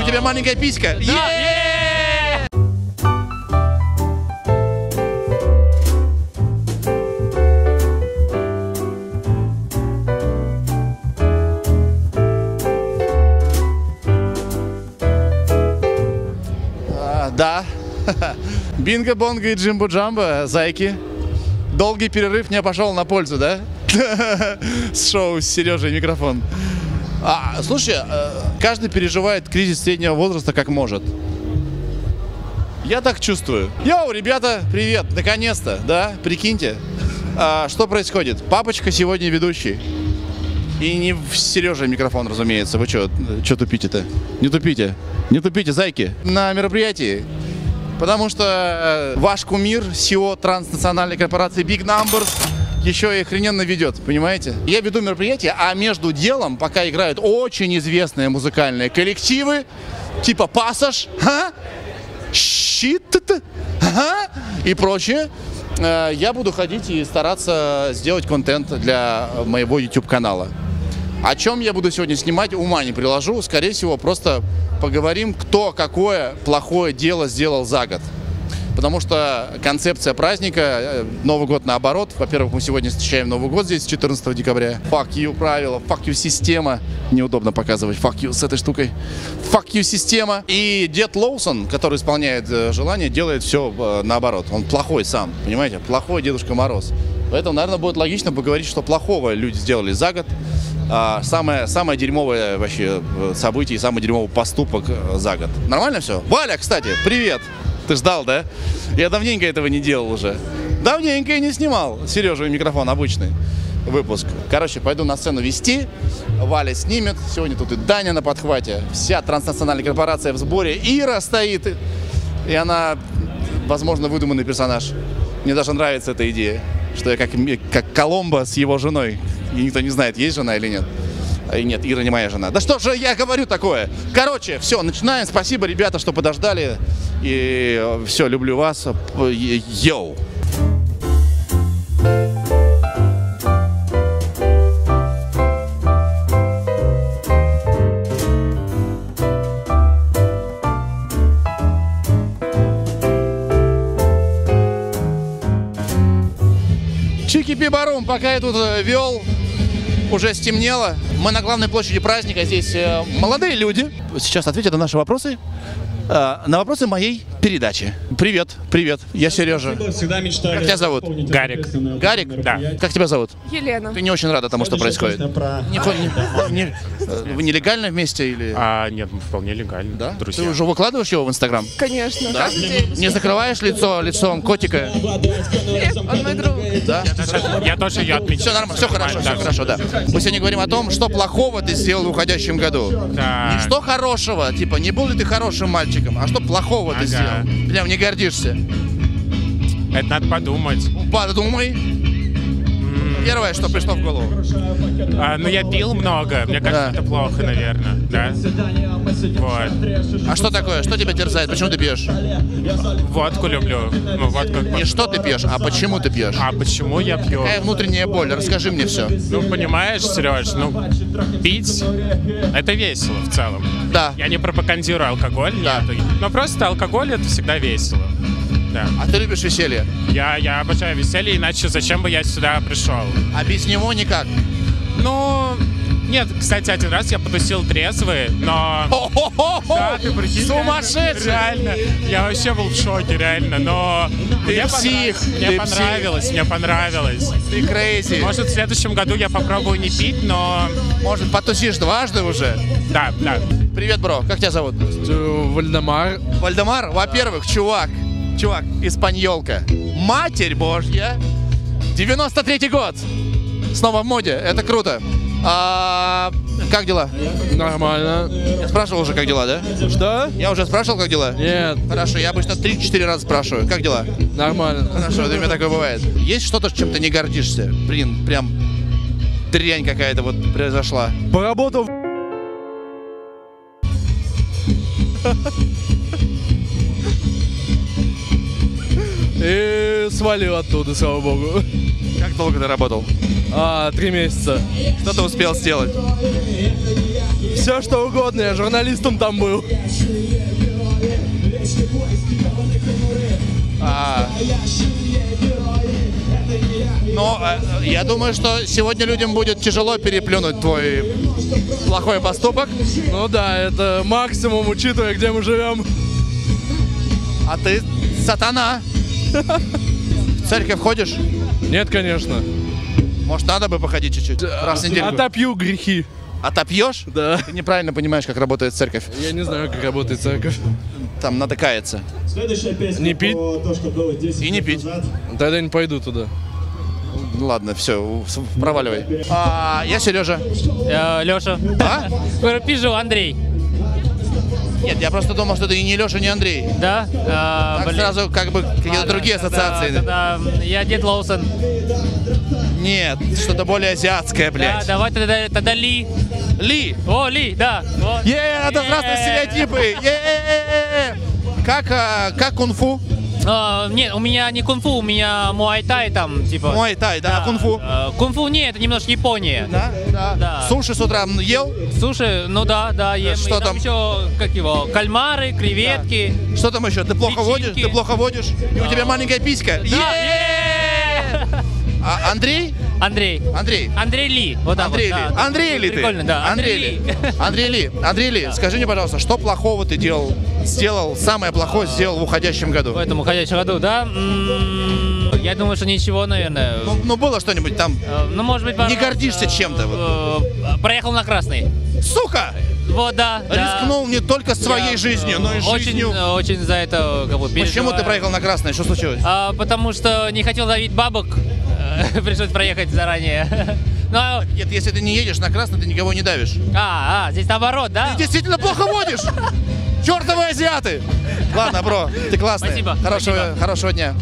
тебя маленькая писька? Да. Бинго-бонго и джимбо-джамбо, зайки. Долгий перерыв не пошел на пользу, да? С шоу с Сережей микрофон. Слушай, каждый переживает кризис среднего возраста как может. Я так чувствую. Йоу, ребята, привет, наконец-то, да? Прикиньте, что происходит? Папочка сегодня ведущий. И не в Сереже микрофон, разумеется. Вы что тупите-то? Не тупите. Не тупите, зайки. На мероприятии. Потому что ваш кумир, СИО транснациональной корпорации Big Numbers, еще и охрененно ведет, понимаете? Я веду мероприятие, а между делом пока играют очень известные музыкальные коллективы, типа Пассаж, Щит, и прочее. Я буду ходить и стараться сделать контент для моего YouTube-канала. О чем я буду сегодня снимать, ума не приложу. Скорее всего, просто поговорим, кто какое плохое дело сделал за год. Потому что концепция праздника, Новый год наоборот. Во-первых, мы сегодня встречаем Новый год здесь, 14 декабря. Fuck you правила, fuck you система. Неудобно показывать fuck you с этой штукой. Fuck you система. И дед Лоусон, который исполняет желание, делает все наоборот. Он плохой сам, понимаете? Плохой Дедушка Мороз. Поэтому, наверное, будет логично поговорить, что плохого люди сделали за год. Самое дерьмовое вообще событие и самый дерьмовый поступок за год. Нормально все? Валя, кстати, привет! Ты ждал, да? Я давненько этого не делал уже. Давненько и не снимал. Сережа, микрофон обычный выпуск. Короче, пойду на сцену вести. Валя снимет. Сегодня тут и Даня на подхвате. Вся транснациональная корпорация в сборе. Ира стоит. И она, возможно, выдуманный персонаж. Мне даже нравится эта идея. Что я как Коломбо с его женой. И никто не знает, есть жена или нет. И нет, Ира не моя жена. Да что же я говорю такое? Короче, все, начинаем. Спасибо, ребята, что подождали. И все, люблю вас. Йоу! Чики-пи-барум, пока я тут вел, уже стемнело. Мы на главной площади праздника. Здесь молодые люди. Сейчас ответят на наши вопросы. На вопросы моей передачи. Привет, привет, я Сережа. Всегда мечтали. Как тебя зовут? Гарик. Гарик? Да. Как тебя зовут? Елена. Ты не очень рада тому, что происходит? Вы нелегально вместе или? Нет, мы вполне легально. Да? Друзья. Ты уже выкладываешь его в Инстаграм? Конечно. Да? Не закрываешь лицом котика? Нет, он мой друг. Да? Я тоже ее отмечаю. Все нормально, все хорошо, да. Мы сегодня говорим о том, что плохого ты сделал в уходящем году. Да. Не что хорошего, типа, не был ли ты хорошим мальчиком, а что плохого ты сделал. Прям не гордишься. Это надо подумать. Подумай. Первое, что пришло в голову. Ну, я пил много. Мне кажется, это плохо, наверное. Да? Вот. А что такое? Что тебя терзает? Почему ты пьешь? Водку люблю. Ну, водку... Не что ты пьешь, а почему ты пьешь? А почему я пью? Какая внутренняя боль? Расскажи мне все. Ну, понимаешь, Сереж, пить — это весело в целом. Да. Я не пропагандирую алкоголь, Да. нет. Но просто алкоголь — это всегда весело. Да. А ты любишь веселье? Я обожаю веселье, иначе зачем бы я сюда пришел? А без него никак? Ну, нет, кстати, один раз я потусил трезвый, но... Да, ты прикинь, сумасшедший! Реально, я вообще был в шоке, реально, но... Ты псих! Мне понравилось. Ты крейзи! Может, в следующем году я попробую не пить, но... Может, потусишь дважды уже? Да. Привет, бро, как тебя зовут? Вальдемар. Вальдемар, во-первых, чувак, испаньолка. Матерь Божья. 93-й год. Снова в моде, это круто. Как дела? Нормально. Я спрашивал уже, как дела, да? Что? Я уже спрашивал, как дела? Нет. Хорошо, я обычно 3-4 раза спрашиваю. Как дела? Нормально. Хорошо, у меня такое бывает. Есть что-то, чем ты не гордишься? Блин, прям дрянь какая-то вот произошла. Поработал и свалил оттуда, слава богу. Как долго ты работал? 3 месяца. Что ты успел сделать? Все что угодно, я журналистом там был. Но я думаю, что сегодня людям будет тяжело переплюнуть твой плохой поступок. Ну да, это максимум, учитывая, где мы живем. А ты сатана. В церковь ходишь? Нет, конечно. Может, надо бы походить чуть-чуть? Раз в недельку. Отопью грехи. Отопьешь? Да. Ты неправильно понимаешь, как работает церковь. Я не знаю, как работает церковь. Там надо каяться. Следующая песня Не пить? про то, что было 10 И не лет пить. назад. Тогда не пойду туда. Ну ладно, все, проваливай. Я Сережа. Леша. А? Пижу, Андрей. Нет, я просто думал, что ты и не Леша, не Андрей. Да? Так сразу как бы какие-то другие ассоциации. Тогда я Дед Лоусон. Нет, что-то более азиатское, Да, блядь. давай тогда Ли. Ли! О, Ли, да. Вот. Это здравствуй, стереотипы! Как кунг-фу? Нет, у меня не кунг-фу, у меня муай-тай там, типа. Муай-тай, да, а кунг-фу? Кунг-фу нет, это немножко Япония. Да? Да. Суши с утра ел? Слушай, ну да, ем. Что И там? еще, как его, кальмары, креветки. Что там еще? Ты плохо водишь? Личинки. Ты плохо водишь? И у тебя маленькая писька? Да, А Андрей? Андрей. Андрей Ли. Вот так Андрей вот, Ли. да. Андрей Ли ты? Прикольно, да. Андрей Ли. Андрей Ли, скажи мне, пожалуйста, что плохого ты сделал, самое плохое сделал в уходящем году? В этом уходящем году, да? Я думаю, что ничего, наверное. Ну, было что-нибудь там? Ну, может быть, Не гордишься чем-то? Проехал на красный. Сука! Вот, да. Рискнул не только своей жизнью, но и жизнью. Очень за это как бы Почему переживаю. ты проехал на красное? Что случилось? Потому что не хотел ловить бабок. Пришлось проехать заранее. Но... Нет, если ты не едешь на красный, ты никого не давишь. Здесь наоборот, да? Ты действительно плохо водишь! Чертовы азиаты! Ладно, бро, ты классный. Спасибо. Хорошего дня.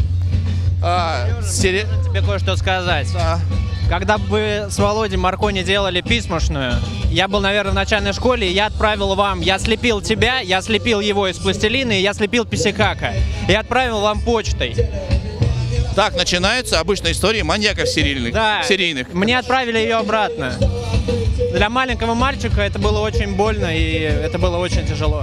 Тебе кое-что сказать. Когда бы с Володей Маркони делали письмошную, я был, наверное, в начальной школе, и я отправил вам, я слепил тебя, я слепил его из пластилина, и я слепил Писикака. И отправил вам почтой. Так начинаются обычные истории маньяков серийных. Да, мне отправили ее обратно. Для маленького мальчика это было очень больно, и это было очень тяжело.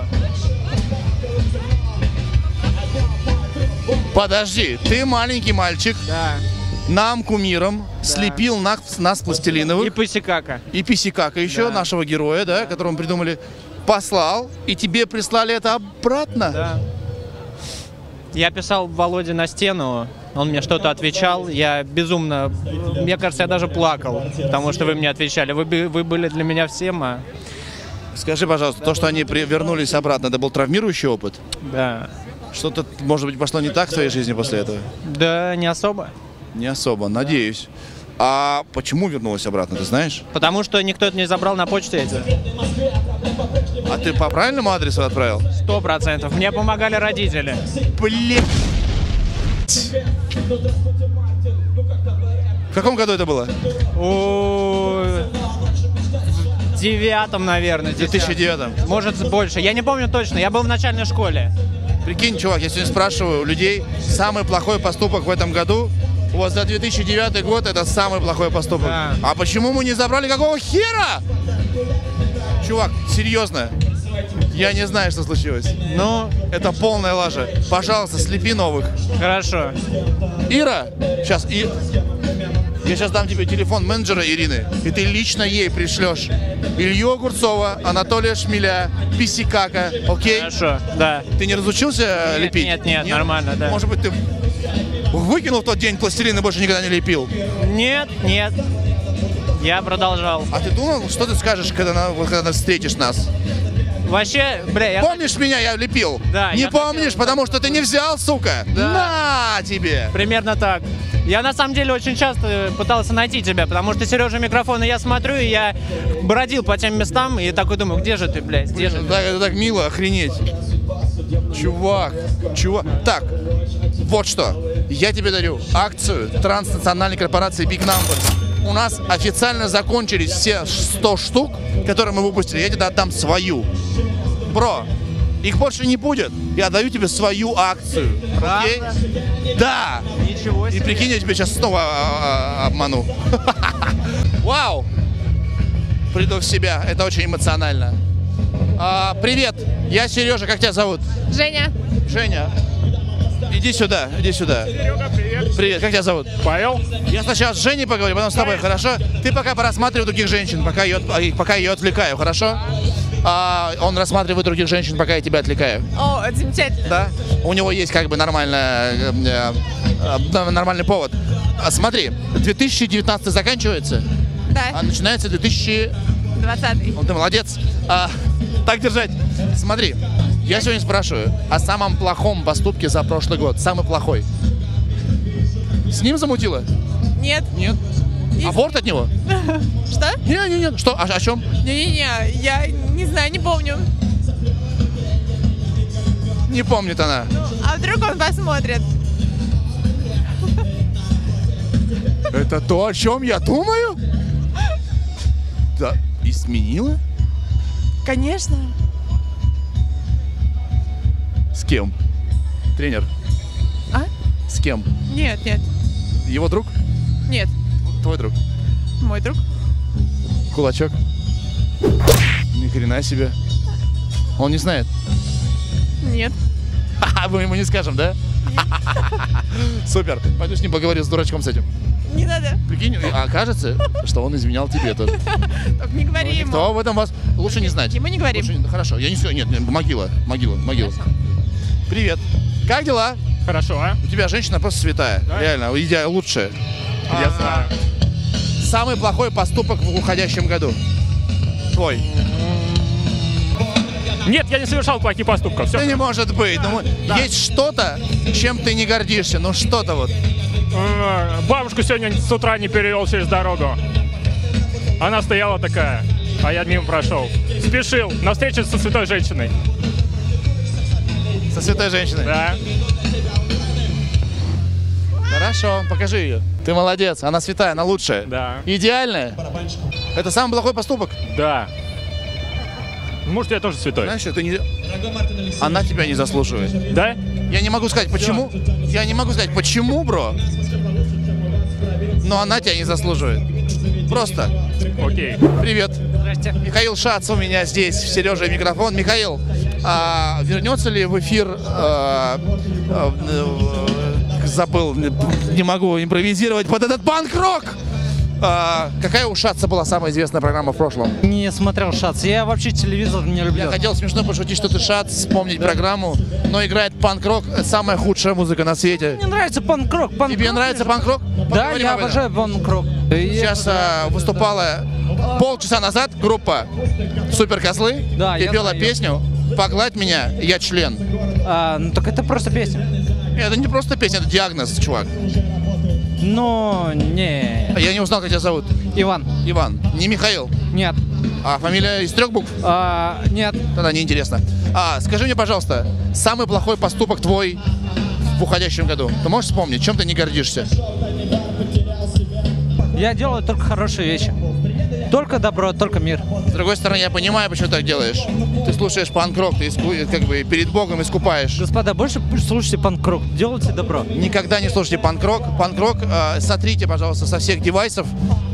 Подожди, ты маленький мальчик, Да. нам, кумирам, слепил нас пластилиновых. И Писикака. И Писикака еще, Да. нашего героя, да, которого мы придумали, послал, и тебе прислали это обратно? Да. Я писал Володе на стену, он мне что-то отвечал, я безумно, мне кажется, я даже плакал, потому что вы мне отвечали. Вы были для меня всем, а... Скажи, пожалуйста, то, что они вернулись обратно, это был травмирующий опыт? Да. Что-то, может быть, пошло не так в твоей жизни после этого? Да, не особо. Не особо, надеюсь. А почему вернулась обратно, ты знаешь? Потому что никто это не забрал на почте эти. А ты по правильному адресу отправил? 100%. Мне помогали родители. Блин. В каком году это было? В 9-м, наверное. В 2009. Может, больше. Я не помню точно. Я был в начальной школе. Прикинь, чувак, я сегодня спрашиваю у людей, самый плохой поступок в этом году. У вас за 2009 год это самый плохой поступок. Да. А почему мы не забрали какого хера? Чувак, серьезно, я не знаю, что случилось. Ну, Это полная лажа. Пожалуйста, слепи новых. хорошо. Ира, сейчас, я сейчас дам тебе телефон менеджера Ирины, и ты лично ей пришлешь Илью Огурцова, Анатолия Шмеля, Писикака, окей? Хорошо, да. Ты не разучился Нет, лепить? нет, нормально, да. Может быть, ты выкинул в тот день пластилин и больше никогда не лепил? Нет. Я продолжал. А ты думал, что ты скажешь, когда встретишь нас? Вообще, бля, Помнишь меня, я лепил? Да, Не я помнишь, хотел. потому что ты не взял, сука? Да. На тебе! примерно так. Я на самом деле очень часто пытался найти тебя, потому что Сережа микрофон, и я смотрю, и я бродил по тем местам, и такой думаю, где же ты, блядь, где же ты? Да, это так мило, охренеть. Чувак. Так, вот что. Я тебе дарю акцию транснациональной корпорации Big Numbers. У нас официально закончились все 100 штук, которые мы выпустили. Я тебе отдам свою. Бро, Их больше не будет. Я даю тебе свою акцию. Окей? Да. Ничего И себе. прикинь, я тебя сейчас снова обману. Вау. Приду в себя. Это очень эмоционально. Привет. Я Сережа. Как тебя зовут? Женя. Женя. Иди сюда. Иди сюда. Серега, привет. Привет. Как тебя зовут? Павел? Я сначала с Женей поговорю, потом с тобой, хорошо? Ты пока просматривай других женщин, пока ее отвлекаю, хорошо? Он рассматривает других женщин, пока я тебя отвлекаю. О, это замечательно. Да? У него есть как бы нормальный повод. Смотри, 2019 заканчивается, а Да, начинается 2000... 20-й. Ты молодец. Так держать. Смотри, я сегодня спрашиваю о самом плохом поступке за прошлый год. Самый плохой. С ним замутила? Нет. Нет. Аборт от него? Что? Не. Что? О чем? Не-не-не, я не знаю, не помню. Не помнит она. А вдруг он посмотрит? Это то, о чем я думаю? Да. И сменила? Конечно. С кем? Тренер. А? С кем? Нет. Его друг? Нет. Твой друг? Мой друг. Кулачок? Ни хрена себе. Он не знает? Нет. Мы ему не скажем, да? Супер. Пойду с ним поговорю, с дурачком с этим. Не надо. Прикинь, окажется, что он изменял тебе тоже. Только не говори ему. Никто об этом вас лучше не знать. Ему не говорим. Хорошо, я не все. Нет, могила. Привет. Как дела? Хорошо, а? У тебя женщина просто святая. Да? Реально, лучшая. Я знаю. Самый плохой поступок в уходящем году. Твой. Нет, я не совершал плохих поступков. Все. Да не может быть. Ну, есть что-то, чем ты не гордишься. Ну что-то вот. Бабушку сегодня с утра не перевел через дорогу. Она стояла такая, а я мимо прошел. Спешил на встречу со святой женщиной. Со святой женщиной. Да. Хорошо, покажи ее. Ты молодец. Она святая, она лучшая. Да. Идеальная. Это самый плохой поступок. Да. Может, я тоже святой. Знаешь, это не... Она тебя не заслуживает. Да? Я не могу сказать, почему. Я не могу сказать, почему, бро. Но она тебя не заслуживает. Просто. Окей. Привет. Здрасте. Михаил Шац у меня здесь, в Сереже микрофон. Михаил, вернется ли в эфир... забыл, не могу импровизировать под этот панк-рок. Какая у Шаца была самая известная программа в прошлом? Не смотрел Шац. Я вообще телевизор не люблю. Я хотел смешно пошутить, что ты Шац, вспомнить программу, но играет панк-рок. Это самая худшая музыка на свете. Мне нравится панк-рок. Тебе нравится панк-рок? Да, Поговорим я об этом. обожаю панк-рок. Сейчас выступала полчаса назад группа Супер Козлы Да, и я пела знаю. песню «Погладь меня, я член». Ну так это просто песня. Это не просто песня, это диагноз, чувак. Но не. Я не узнал, как тебя зовут. Иван. Иван. Не Михаил. Нет. А фамилия из 3 букв? Нет. Тогда неинтересно. Скажи мне, пожалуйста, самый плохой поступок твой в уходящем году? Ты можешь вспомнить, чем ты не гордишься? Я делаю только хорошие вещи. Только добро, только мир. С другой стороны, я понимаю, почему ты так делаешь. Ты слушаешь панк-рок, ты как бы перед Богом искупаешь. Господа, больше слушайте панк-рок. Делайте добро. Никогда не слушайте панк-рок. Панк-рок сотрите, пожалуйста, со всех девайсов.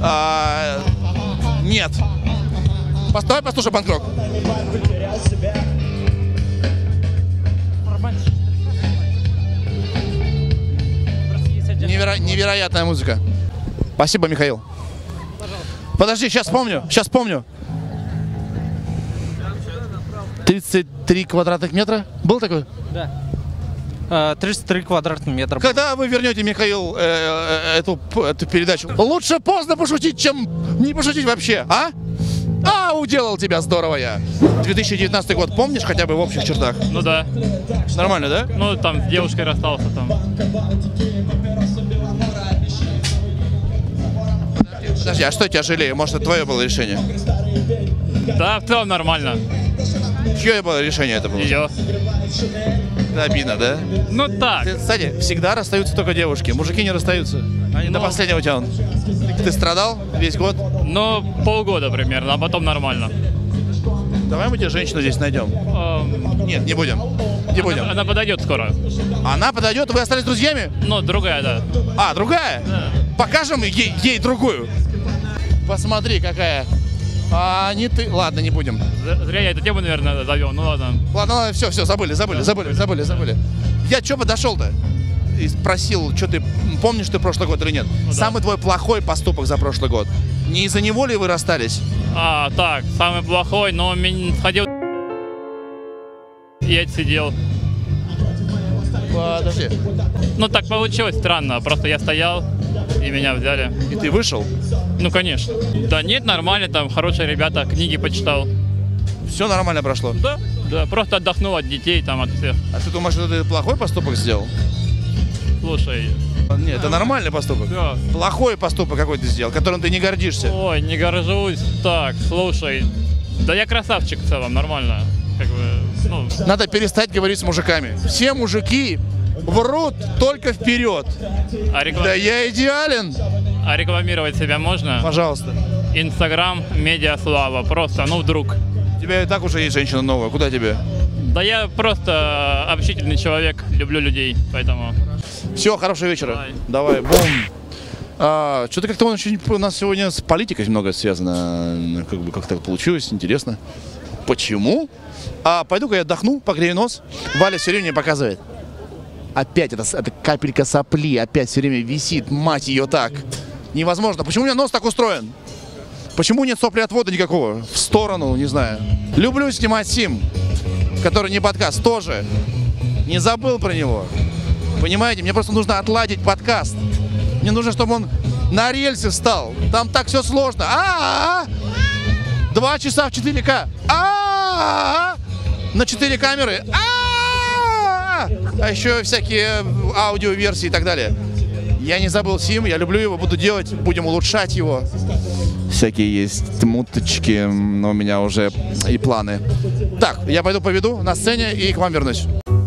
Нет. Давай послушай панк-рок. Невероятная музыка. Спасибо, Михаил. Подожди, сейчас вспомню. 33 квадратных метра? Был такой? Да. 33 квадратных метра. Когда вы вернете, Михаил, эту передачу? Лучше поздно пошутить, чем не пошутить вообще, а? Уделал тебя здорово я. 2019 год помнишь хотя бы в общих чертах? Ну да. Нормально, да? Ну там с девушкой расстался там. Подожди, а что тебя жалею? Может, это твое было решение? Да, в целом нормально. Чье было решение это было? Ее. Это обидно, да? Ну так. Кстати, всегда расстаются только девушки. Мужики не расстаются. Они до последнего тянут. Ты страдал весь год? Ну, полгода примерно, а потом нормально. Давай мы тебе женщину здесь найдем. Нет, не будем. Не будем. Она подойдет скоро. Она подойдет, вы остались друзьями? Ну, другая, да. А, другая? Да. Покажем ей другую. Посмотри, какая. А не ты. Ладно, не будем. Зря я эту тему, наверное, завел. Ну ладно. Ладно, все, забыли. Я что подошел-то? И спросил, что ты помнишь ты прошлый год или нет? Ну, Самый твой плохой поступок за прошлый год. Не из-за него ли вы расстались? Так, самый плохой, но меня сходил. Я отсидел. Подожди. Ну так получилось странно. Просто я стоял, и меня взяли. И ты вышел? Ну конечно. Да нет, нормально, там хорошие ребята, книги почитал. Все нормально прошло? Да. Да, просто отдохнул от детей, там, от всех. А ты думаешь, что ты плохой поступок сделал? Слушай. Нет, это нормальный поступок. Да. Плохой поступок какой ты сделал, которым ты не гордишься. Ой, не горжусь. Так, слушай. Да я красавчик в целом, нормально. Как бы, ну... Надо перестать говорить с мужиками. Все мужики врут только вперед. Да я идеален. А рекламировать себя можно? Пожалуйста. Инстаграм, медиаслава. Просто, ну вдруг. У тебя и так уже есть женщина новая. Куда тебе? Да я просто общительный человек, люблю людей, поэтому... Все, хорошего вечера. Давай, бум. Что-то как-то у нас сегодня с политикой много связано. Как так получилось, интересно. Почему? Пойду-ка я отдохну, погрею нос. Валя все время мне показывает. Опять это капелька сопли, опять все время висит, мать ее так. Невозможно. Почему у меня нос так устроен? Почему нет соплеотвода никакого? В сторону, не знаю. Люблю снимать сим, который не подкаст, тоже. Не забыл про него. Понимаете, мне просто нужно отладить подкаст. Мне нужно, чтобы он на рельсы встал. Там так все сложно. 2 часа в 4К. На 4 камеры. А еще всякие аудиоверсии и так далее. Я не забыл сим, я люблю его, буду делать, будем улучшать его. Всякие есть муточки, но у меня уже и планы. Так, я пойду поведу на сцене и к вам вернусь.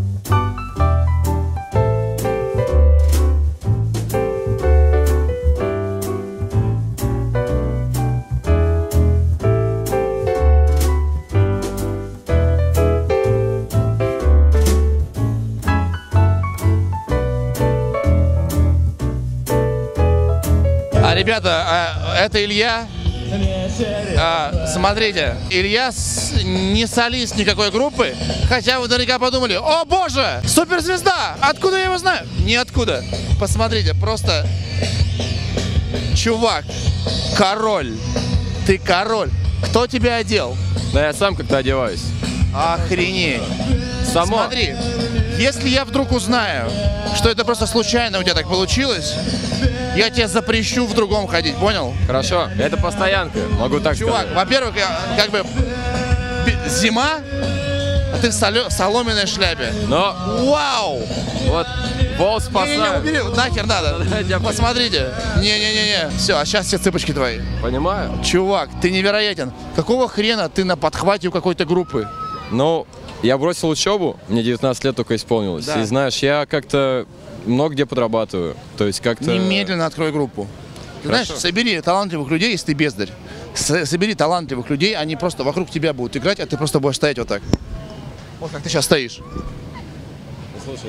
Ребята, это Илья. Смотрите, Илья не солист никакой группы, хотя вы наверняка подумали: о боже, суперзвезда, откуда я его знаю? Ниоткуда. Посмотрите, просто чувак, король, ты король. Кто тебя одел? Да я сам как-то одеваюсь. Охренеть. Само. Смотри, если я вдруг узнаю, что это просто случайно у тебя так получилось, я тебя запрещу в другом ходить, понял? Хорошо, это постоянка, могу так Чувак, сказать. во-первых, как бы зима, а ты в соломенной шляпе. Но Вау! вот волос Не, спасает. убери, нахер надо. Посмотрите. Не. Все, а сейчас все цыпочки твои. Понимаю. Чувак, ты невероятен. Какого хрена ты на подхвате у какой-то группы? Ну, я бросил учебу, мне 19 лет только исполнилось. Да. И знаешь, я как-то много где подрабатываю. То есть как-то... Немедленно открой группу. Ты знаешь, собери талантливых людей, если ты бездарь. Собери талантливых людей, они просто вокруг тебя будут играть, а ты просто будешь стоять вот так. Вот как ты сейчас стоишь. Слушай,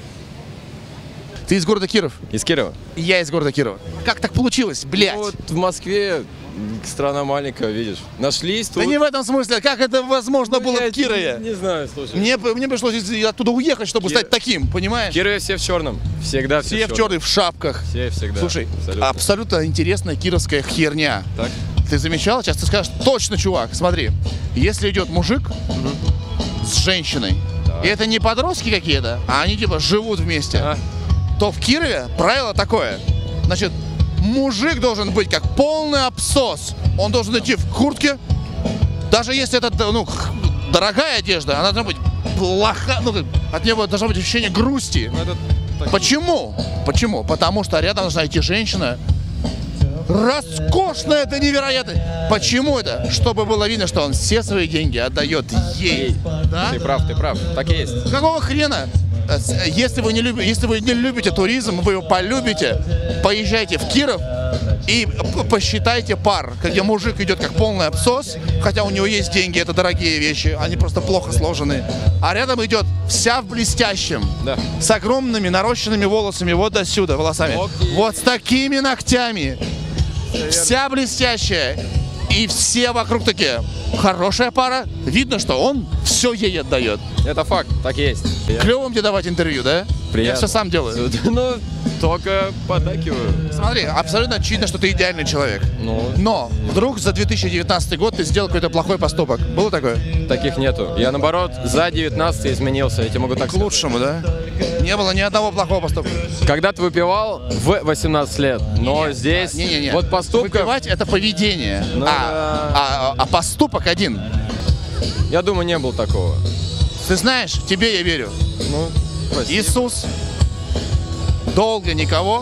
Ты из города Киров? из Кирова. И я из города Кирова. Как так получилось, блядь? Ну, вот в Москве страна маленькая, видишь. Нашлись тут. Да не в этом смысле, как это возможно было Я в Кирове? Не знаю, слушай. Мне пришлось оттуда уехать, чтобы стать таким, понимаешь? В Кирове все в черном. Всегда Все в черных, в шапках. Все всегда. Слушай, абсолютно. абсолютно интересная кировская херня. Так. Ты замечал? Сейчас ты скажешь: точно, чувак, смотри. Если идет мужик с женщиной, и это не подростки какие-то, а они типа живут вместе, то в Кирове правило такое. Значит, мужик должен быть как полный абсос. Он должен идти в куртке, даже если это, дорогая одежда, она должна быть плохая, от него должно быть ощущение грусти. Почему? Почему? Потому что рядом должна идти женщина. Роскошно, это невероятно. Почему это? Чтобы было видно, что он все свои деньги отдает ей. Да? Ты прав, так и есть. Какого хрена? Если вы не любите туризм, вы его полюбите, поезжайте в Киров, И посчитайте пар, где мужик идет как полный абсос, хотя у него есть деньги, это дорогие вещи, они просто плохо сложены. А рядом идет вся в блестящем, Да. с огромными нарощенными волосами, вот до сюда, волосами. Ногти. Вот с такими ногтями. Вся блестящая. И все вокруг такие, хорошая пара. Видно, что он все ей отдает. Это факт, так есть. Клево тебе давать интервью, да? Я Приятно. все сам делаю. Ну, только поддакиваю. Смотри, абсолютно очевидно, что ты идеальный человек. Ну, Но вдруг за 2019 год ты сделал какой-то плохой поступок. Было такое? таких нету. Я, наоборот, за 19 изменился, я тебе могу так К сказать. лучшему, да? Не было ни одного плохого поступка. Когда-то выпивал в 18 лет, но здесь Не-не-не. вот поступков, Выпивать — это поведение. Ну А поступок один. я думаю, не было такого. Ты знаешь, тебе я верю. Ну, спасибо. Иисус, долго никого,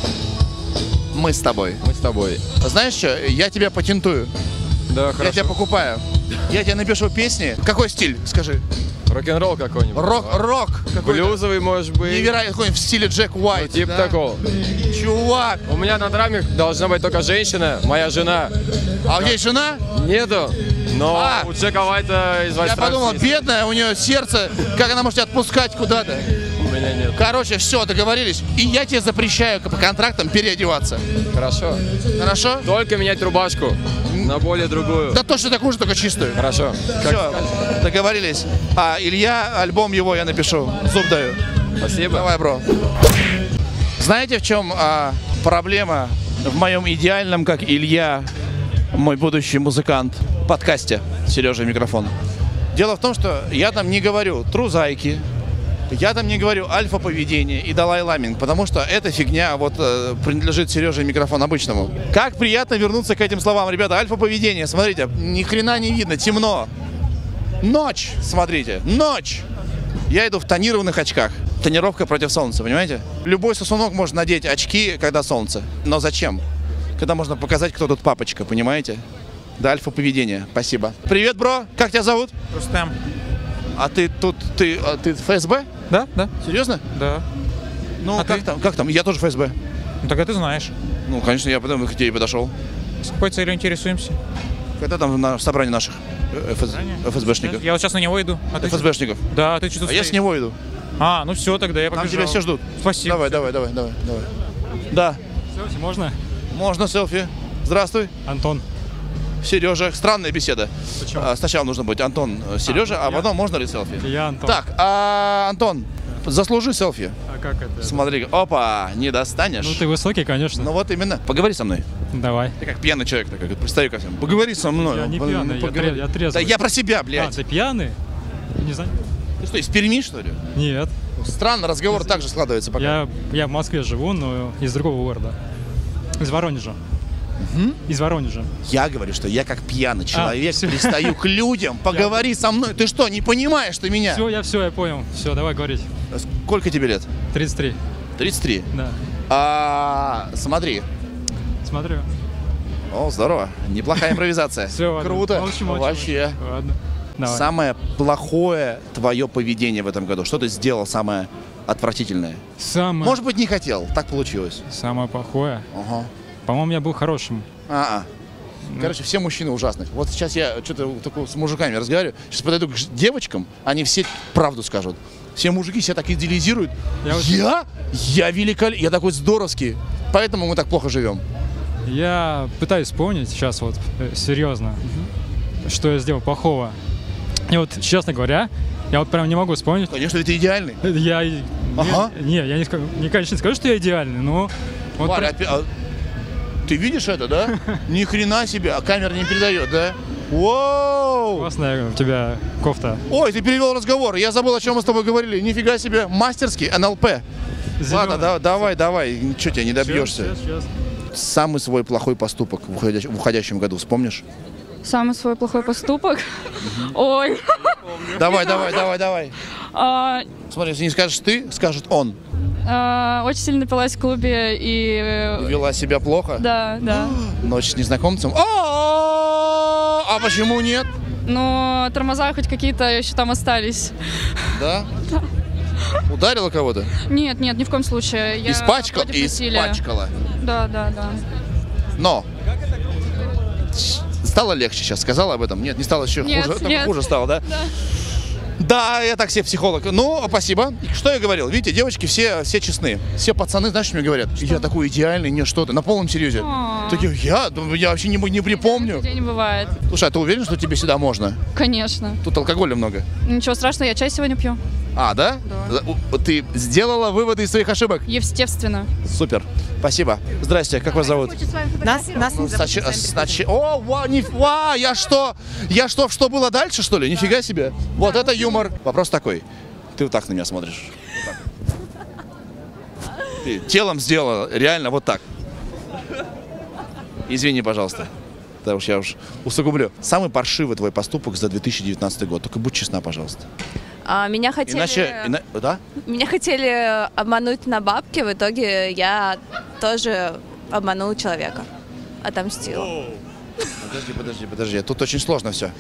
мы с тобой. Мы с тобой. Знаешь что, я тебя патентую. Да, Я хорошо. тебя покупаю. Я тебе напишу песни. Какой стиль, скажи? Рок-н-ролл какой-нибудь. Рок какой-то. Блюзовый, может быть. Невероятно, какой-нибудь в стиле Джек Уайт. Типа да? такого. Чувак, У меня на драме должна быть только женщина, моя жена. а у тебя есть жена? Нету, но А. у Джека Уайта из Я White Stripes подумал, есть. бедная, у нее сердце, как она может тебя отпускать куда-то? У меня нет. Короче, все, договорились. И я тебе запрещаю по контрактам переодеваться. Хорошо. Хорошо? Только менять рубашку на более другую. Да точно такую же, только чистую. Хорошо. Все, договорились. А Илья, альбом его я напишу. Зуб даю. Спасибо. Давай, бро. Знаете, в чем проблема в моем идеальном, как Илья, мой будущий музыкант, подкасте «Сережа микрофон»? Дело в том, что я там не говорю трузайки, я там не говорю альфа-поведение и далай-ламинг, потому что эта фигня вот принадлежит Сереже микрофон обычному. Как приятно вернуться к этим словам, ребята. Альфа-поведение, смотрите, ни хрена не видно, темно. Ночь, смотрите, ночь. Я иду в тонированных очках. Тонировка против солнца, понимаете? Любой сосунок может надеть очки, когда солнце. Но зачем? Когда можно показать, кто тут папочка, понимаете? Да, альфа-поведение. Спасибо. Привет, бро. Как тебя зовут? Рустам. А ты тут, ты ФСБ? Да, да, Серьезно? да. Ну, А как ты? там? Как там? Я тоже ФСБ. Ну тогда ты знаешь. Ну, конечно, я потом к тебе подошел. С какой целью интересуемся? Когда там на собрании наших ФСБшников? Я вот сейчас на него иду. А ты что? ФСБшников. Да, а ты что тут А я с стоишь? него иду. А, ну все, тогда я Там побежал. тебя все ждут. Спасибо. Давай. Да, Можно? можно селфи. Здравствуй. Антон. Сережа. Странная беседа. Почему? Сначала нужно быть Антон, Сережа, а потом можно ли селфи? Я Антон. Так, Антон, заслужи селфи. А как это? Смотри, опа, не достанешь. Ну ты высокий, конечно. Ну вот именно. Поговори со мной. Давай. Я как пьяный человек такой, пристаю ко всем. Поговори со мной. Я не Ну, пьяный, я поговори. я трезвый. Да я про себя, А, блядь. ты пьяный? Не знаю. Ты что, из Перми, что ли? Нет. Странно, разговор так же складывается пока. Я в Москве живу, но из другого города. Из Воронежа. Из Воронежа. Я говорю, что я как пьяный человек всё. пристаю к людям. Поговори со мной. Ты что, не понимаешь ты меня? Все, я понял. Все, давай говорить. Сколько тебе лет? 33. 33. Да. Смотри. Смотрю. О, здорово. Неплохая импровизация. Все, ладно. Круто. Молчу. Вообще. Ладно. Давай. Самое плохое твое поведение в этом году. Что ты сделал самое отвратительное? Может быть, не хотел. Так получилось. Самое плохое? Ага. По-моему, я был хорошим. Короче, все мужчины ужасные. Вот сейчас я что-то такое с мужиками разговариваю. Сейчас подойду к девочкам, они все правду скажут. Все мужики себя так идеализируют. Я великолепный, я такой здоровский. Поэтому мы так плохо живем. Я пытаюсь вспомнить сейчас вот серьезно, что я сделал плохого. И вот, честно говоря, я вот прям не могу вспомнить. Конечно, ты идеальный. Я конечно не скажу, что я идеальный, но... Вот Варя, ты видишь это, да? Ни хрена себе, а камера не передает, да? Воу! Классная у тебя кофта. Ой, ты перевел разговор. Я забыл, о чем мы с тобой говорили. Нифига себе, мастерский НЛП. Ладно, давай. Ничего тебя не добьешься. Сейчас. Самый свой плохой поступок в уходящем году, вспомнишь? Самый свой плохой поступок? Ой. Давай. Смотри, если не скажешь ты, скажет он. Очень сильно напилась в клубе и... Вела себя плохо? Да. Ночь с незнакомцем? А почему нет? Но тормоза хоть какие-то еще там остались. Да? Ударила кого-то? Нет, ни в коем случае. Я Испачкала? против насилия. Испачкала. Да. Но стало легче сейчас, сказала об этом? Нет, не стало еще Нет, хуже. Только нет. хуже стало, да? Да. Да, я так себе психолог. Ну, спасибо. Что я говорил? Видите, девочки все честные. Все пацаны, знаешь, что мне говорят? Я такой идеальный, не что-то. На полном серьезе. Такие, я вообще не припомню. Людей не бывает. Слушай, а ты уверен, что тебе сюда можно? Конечно. Тут алкоголя много. Ничего страшного, я чай сегодня пью. А, да? Ты сделала выводы из своих ошибок? Естественно. Супер. Спасибо. Здрасте, как вас зовут? Нас не О, я что было дальше, что ли? Нифига себе. Вот это юмор. Вопрос такой. Ты вот так на меня смотришь. Вот так. Ты телом сделала реально вот так. Извини, пожалуйста. Да уж я усугублю. Самый паршивый твой поступок за 2019 год. Только будь честна, пожалуйста. Меня хотели... Да? Меня хотели обмануть на бабки, в итоге я тоже обманула человека. Отомстила. Подожди. Тут очень сложно все.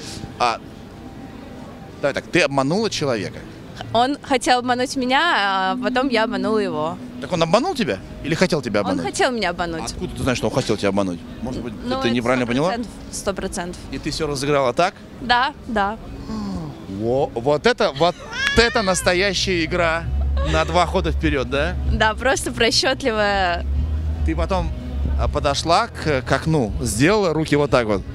Давай так, ты обманула человека. Он хотел обмануть меня, а потом я обманула его. Так он обманул тебя? Или хотел тебя обмануть? Он хотел меня обмануть. Откуда ты знаешь, что он хотел тебя обмануть? Может быть, Ну, ты это неправильно поняла? 100%. И ты все разыграла так? Да, да. Вот это настоящая игра на 2 хода вперед, да? Да, просто просчетливая. Ты потом подошла к окну, сделала руки вот так вот.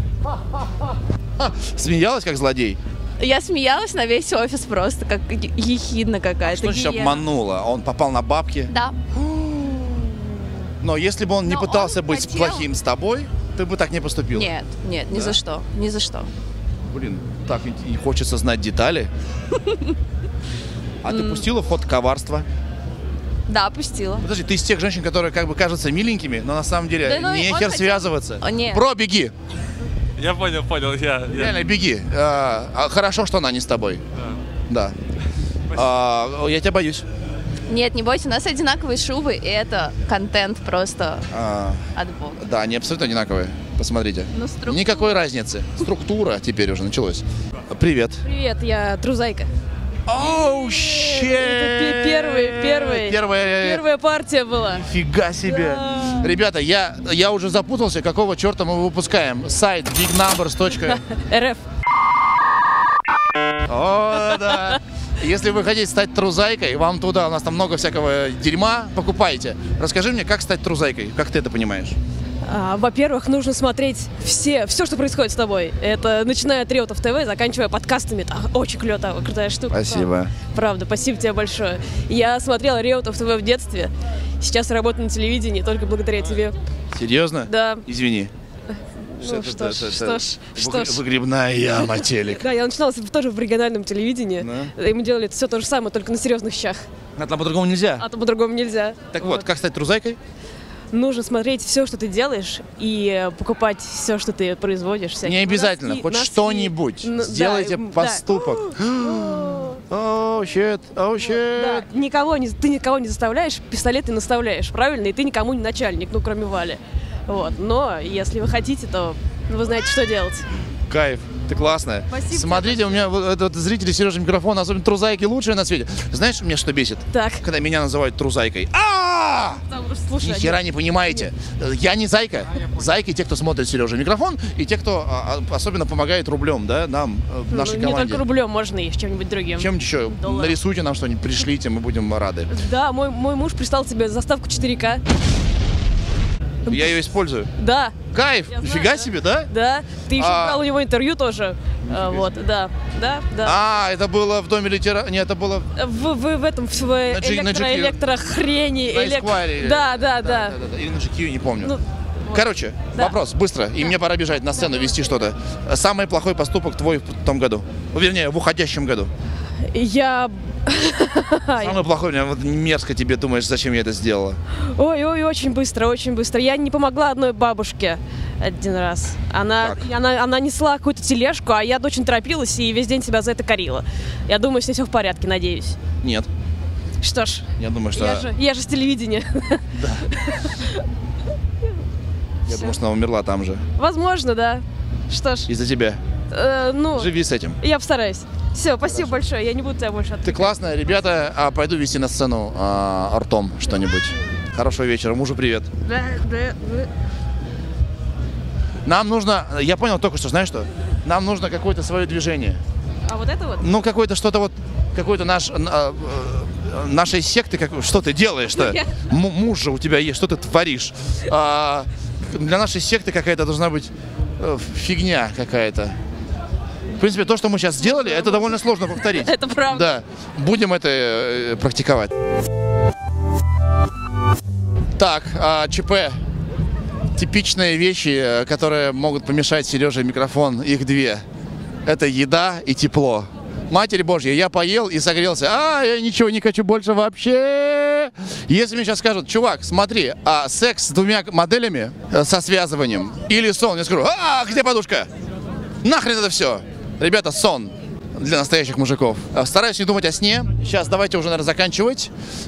Смеялась, как злодей? Я смеялась на весь офис просто, как ехидна какая-то. Что значит гиена. обманула? Он попал на бабки? Да. Но если бы он не Но пытался он быть хотел- плохим с тобой, ты бы так не поступил. Нет, ни за что, ни за что. Блин, так и хочется знать детали. А ты пустила фото коварства? Да, пустила. Подожди, ты из тех женщин, которые как бы кажутся миленькими, но на самом деле Да ну, нехер он хотел- связываться. О, нет. Бро, беги. Я понял, я... Реально, беги. Хорошо, что она не с тобой. Да. Я тебя боюсь. Нет, не бойся, у нас одинаковые шубы, и это контент просто от бога. Да, они абсолютно одинаковые. Посмотрите. Ну, структура. Никакой разницы. Структура теперь уже началась. Привет. Привет, я Трузайка. Оу, щет! Это первая партия была. Нифига себе. Да. Ребята, я уже запутался, какого черта мы выпускаем. Сайт bignumbers. РФ. О, да. Если вы хотите стать трузайкой, вам туда, у нас там много всякого дерьма, покупайте. Расскажи мне, как стать трузайкой, как ты это понимаешь? Во-первых, нужно смотреть все, что происходит с тобой. Это начиная от Реутов ТВ, заканчивая подкастами. Это очень крутая штука. Спасибо. Правда, спасибо тебе большое. Я смотрела Реутов ТВ в детстве. Сейчас работаю на телевидении только благодаря тебе. Серьезно? Да. Извини. Ну что ж. Выгребная яма, телек. Да, я начинала тоже в региональном телевидении. Да? И мы делали все то же самое, только на серьезных щах. А там по-другому нельзя? А то по-другому нельзя. Так вот, как стать трузайкой? Нужно смотреть все, что ты делаешь, и покупать все, что ты производишь. Не обязательно, хоть что-нибудь. Сделайте поступок. Оу, щет. Да, ты никого не заставляешь, пистолет ты наставляешь, правильно? И ты никому не начальник, ну, кроме Вали. Вот. Но если вы хотите, то вы знаете, что делать. Кайф. Ты классная. Спасибо. Смотрите, у меня вот этот зрители Сережи микрофон, особенно трузайки, лучшие на свете. Знаешь, меня что бесит? Так. Когда меня называют трузайкой. Слушай, Ни хера не понимаете. Я не зайка. Зайки те, кто смотрит Сережа микрофон, и те, кто особенно помогает рублем, да, нам, нашей не команде. только рублем, можно и чем-нибудь другим. Чем еще? Доллар. Нарисуйте нам что-нибудь, пришлите, мы будем рады. Да, мой муж прислал тебе заставку 4К. Я ее использую. Да. Кайф! Я знаю, Нифига да. себе, да? Да. Ты еще брал у него интервью тоже. Вот, да. Это было в доме литера... Нет, это было... В этом, в электрохрени. На Эсквайре. Да. Или на GQ, не помню. Ну, короче, да. вопрос, быстро. И мне пора бежать на сцену, вести что-то. Самый плохой поступок твой в том году? Вернее, в уходящем году. Самый плохой, вот мерзко тебе, думаешь, зачем я это сделала? Ой, очень быстро. Я не помогла одной бабушке один раз. Она несла какую-то тележку, а я очень торопилась и весь день себя за это корила. Я думаю, с ней все в порядке, надеюсь. Нет. Что ж, я думаю, что... я же с телевидения. Да. Я думаю, что она умерла там же. Возможно, да. Что ж. Из-за тебя. Живи с этим. Я постараюсь. Все, спасибо большое, я не буду тебя больше отвлекать. Ты классная, ребята, пойду вести на сцену ртом что-нибудь. Хорошего вечера, мужу привет. Нам нужно, я понял только что, знаешь что? Нам нужно какое-то свое движение. А вот это вот? Ну, какое-то что-то вот, какой-то нашей секты, что ты делаешь-то? Муж же у тебя есть, что ты творишь? Для нашей секты какая-то должна быть фигня какая-то. В принципе, то, что мы сейчас сделали, это довольно сложно повторить. Это правда. Да, будем это практиковать. Так, ЧП. Типичные вещи, которые могут помешать Сереже микрофон, их две. Это еда и тепло. Матерь Божья, я поел и согрелся. Я ничего не хочу больше вообще. Если мне сейчас скажут, чувак, смотри, секс с двумя моделями со связыванием или сон, я скажу, где подушка? Нахрен это все? Ребята, сон для настоящих мужиков. Стараюсь не думать о сне. Сейчас давайте уже, наверное, заканчивать.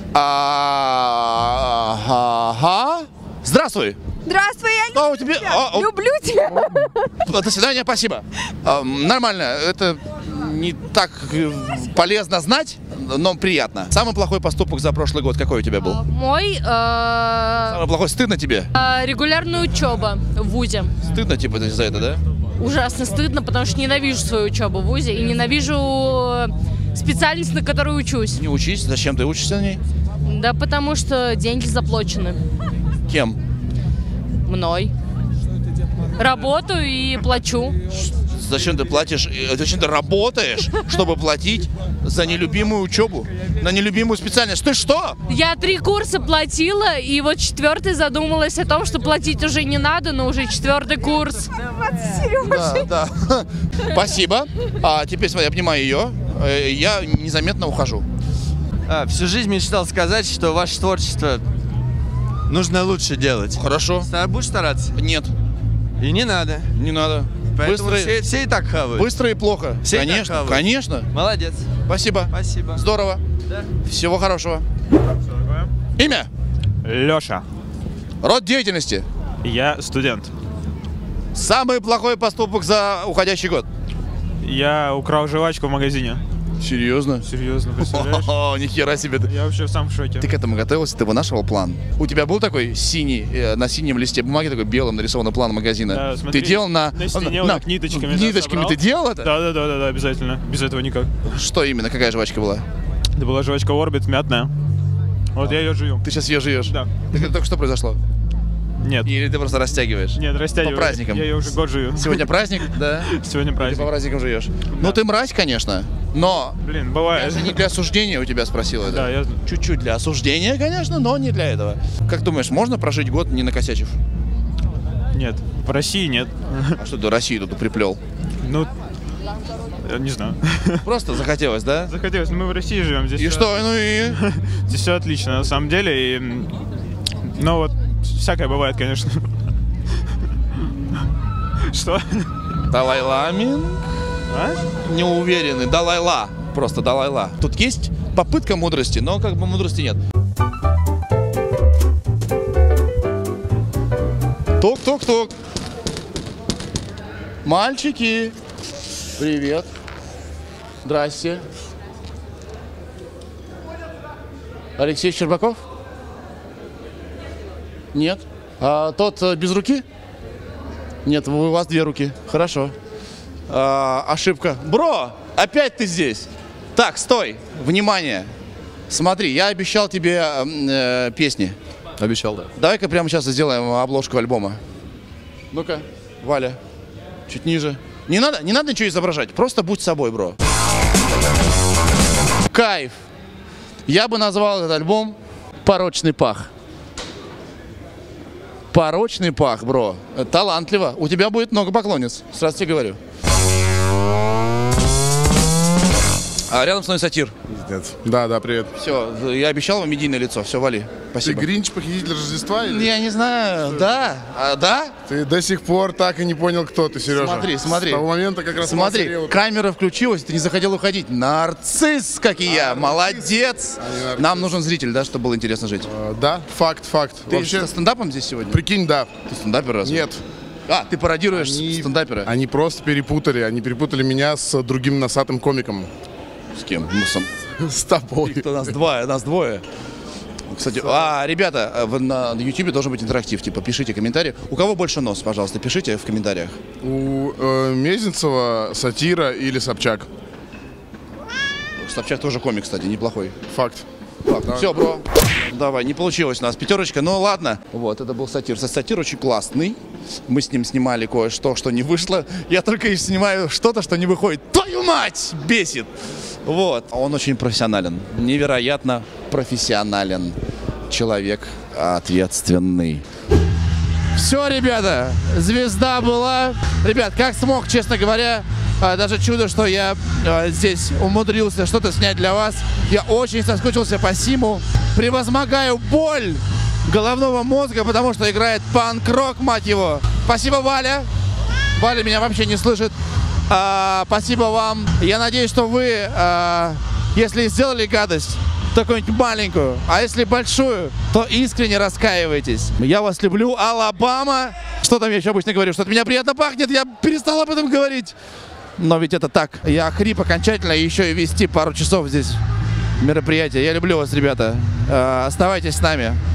Здравствуй. Здравствуй, я люблю тебя. До свидания, спасибо. Нормально, это не так полезно знать, но приятно. Самый плохой поступок за прошлый год какой у тебя был? Мой... Самый плохой, стыдно тебе? Регулярная учеба в ВУЗе. Стыдно типа за это, да? Ужасно стыдно, потому что ненавижу свою учебу в ВУЗе и ненавижу специальность, на которой учусь. Не учись, зачем ты учишься на ней? Да потому что деньги заплачены. Кем? Мной. Работаю и плачу. Зачем ты платишь, зачем ты работаешь, чтобы платить за нелюбимую учебу, на нелюбимую специальность? Ты что? Я 3 курса платила, и вот 4-й задумалась о том, что платить уже не надо, но уже 4-й курс. Да. Спасибо. Теперь смотри, обнимаю ее. Я незаметно ухожу. Всю жизнь мечтал сказать, что ваше творчество нужно лучше делать. Хорошо. Будешь стараться? Нет. И не надо. Не надо. Поэтому Быстро, все и так хавают. Быстро и плохо. Все конечно, и так конечно. Молодец. Спасибо. Спасибо. Здорово. Да. Всего хорошего. Имя? Леша. Род деятельности? Я студент. Самый плохой поступок за уходящий год? Я украл жвачку в магазине. Серьезно? Серьезно, представляешь? Нихера себе. Я вообще сам в шоке. Ты к этому готовился? Ты вынашивал план? У тебя был такой синий, на синем листе бумаги, такой белым нарисованный план магазина? Да, смотри, ты делал на стене ниточками. Ниточками ты делал это? Да, обязательно. Без этого никак. Что именно? Какая жвачка была? Это была жвачка Орбит, мятная. Вот я ее жую. Ты сейчас ее жуешь? Да. Так это только что произошло? Нет. Или ты просто растягиваешь? Нет, растягиваю. По праздникам? Я ее уже год жую. Сегодня праздник, да? Сегодня праздник. Ты по праздникам жуешь? Ну ты мразь, конечно, но... Блин, бывает. Я же не для осуждения у тебя спросил это. Да, я... Чуть-чуть для осуждения, конечно, но не для этого. Как думаешь, можно прожить год не накосячив? Нет. В России нет. А что ты Россию тут приплел? Ну... Не знаю. Просто захотелось, да? Захотелось. Мы в России живем. Здесь и что? Ну и... Здесь все отлично, на самом деле. И... Ну вот, всякое бывает, конечно. Что? Далай-ламин? Не уверенный. Далай-ла. Просто Далай-ла. Тут есть попытка мудрости, но как бы мудрости нет. Тук-тук-тук. Мальчики. Привет. Здрасте. Алексей Щербаков? Нет. А тот без руки? Нет, у вас 2 руки. Хорошо. Ошибка. Бро, опять ты здесь. Так, стой. Внимание. Смотри, я обещал тебе песни. Обещал, да. Давай-ка прямо сейчас сделаем обложку альбома. Ну-ка, Валя. Чуть ниже. Не надо ничего изображать. Просто будь собой, бро. Кайф. Я бы назвал этот альбом «Порочный пах». Порочный пах, бро. Талантливо. У тебя будет много поклонниц. Сразу тебе говорю. А рядом с мной сатир. Да, привет. Все, я обещал вам медийное лицо. Все, вали. Спасибо. Ты Гринч, похититель Рождества? Или? Я не знаю. Да. Да? Ты до сих пор так и не понял, кто ты, Сережа. Смотри. С того момента как раз... Смотри, камера включилась, ты не захотел уходить. Нарцисс, как и я. Молодец. Нам нужен зритель, да, чтобы было интересно жить. Да, факт. Ты вообще со стендапом здесь сегодня? Прикинь, да. Ты стендапер разве? Нет. Ты пародируешь стендапера? Они просто перепутали. Они перепутали меня с другим носатым комиком. С кем? С тобой. Нас двое. Кстати, ребята, на YouTube должен быть интерактив, типа пишите комментарии. У кого больше нос, пожалуйста, пишите в комментариях. У Мезенцева, Сатира или Собчак? Собчак тоже комик, кстати, неплохой. Факт. Все, бро. Давай, не получилось у нас пятерочка, но ладно. Вот, это был Сатир. Сатир очень классный. Мы с ним снимали кое-что, что не вышло. Я только и снимаю что-то, что не выходит. Твою мать! Бесит! Вот. Он очень профессионален. Невероятно профессионален. Человек ответственный. Все, ребята, звезда была. Ребят, как смог, честно говоря, даже чудо, что я здесь умудрился что-то снять для вас. Я очень соскучился по Симу. Превозмогаю боль головного мозга, потому что играет панк-рок, мать его. Спасибо, Валя. Валя меня вообще не слышит. Спасибо вам. Я надеюсь, что вы, если сделали гадость, какую-нибудь маленькую, а если большую, то искренне раскаивайтесь. Я вас люблю, Алабама. Что там я еще обычно говорю? Что от меня приятно пахнет, я перестал об этом говорить. Но ведь это так. Я хрип окончательно, и еще и вести пару часов здесь мероприятие. Я люблю вас, ребята. Оставайтесь с нами.